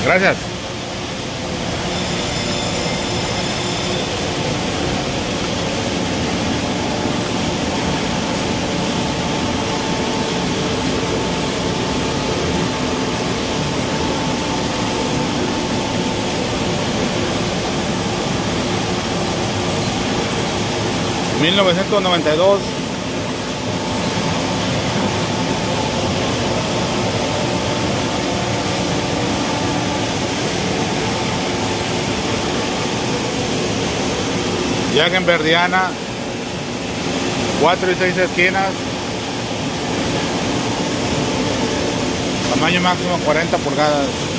Gracias. $1992. Jack en Verdiana, 4 y 6 esquinas, tamaño máximo 40 pulgadas.